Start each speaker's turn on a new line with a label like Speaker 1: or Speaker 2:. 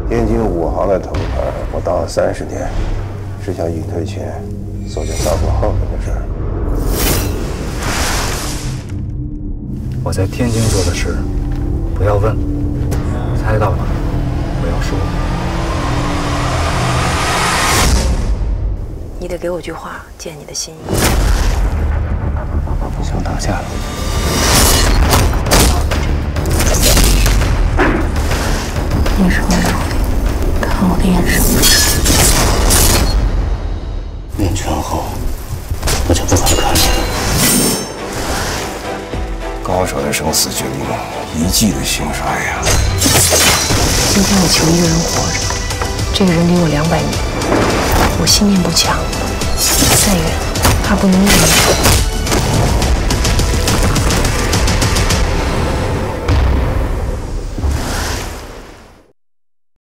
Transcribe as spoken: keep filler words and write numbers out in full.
Speaker 1: 天津武行的头牌，我当了三十年，只想隐退前做件脏过后面的事儿。
Speaker 2: 我在天津做的事，不要问；猜到了，不要说。
Speaker 3: 你得给我句话，见你的心意。
Speaker 1: 想打架了？
Speaker 3: 你说说，看我的眼神。
Speaker 1: 练拳后，我就不敢看你了。高手的生死决定一记的兴衰呀。
Speaker 3: 今天我求一个人活着，这个人离我两百米，我信念不强，再远他不能远。